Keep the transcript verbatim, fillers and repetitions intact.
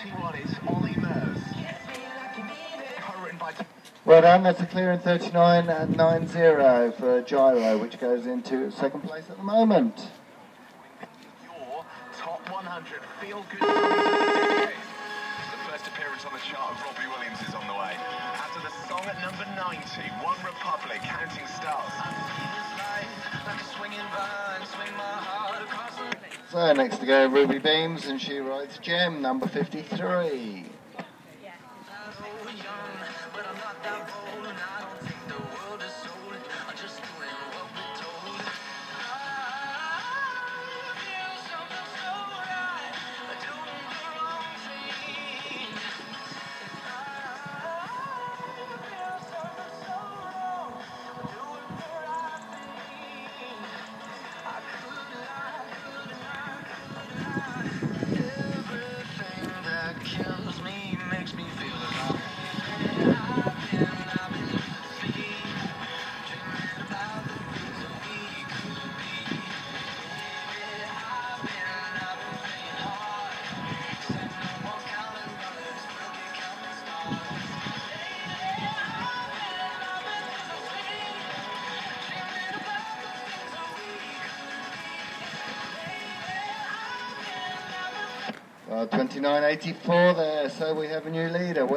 Well done, that's a clear in thirty-nine ninety for Gyro, which goes into second place at the moment. Your top one hundred feel good. The first appearance on the chart of Robbie Williams is on the way. After the song at number ninety, One Republic, Counting Stars. So next to go, Ruby Beams, and she writes Gem, number fifty-three. Well, twenty-nine eighty-four there, so we have a new leader.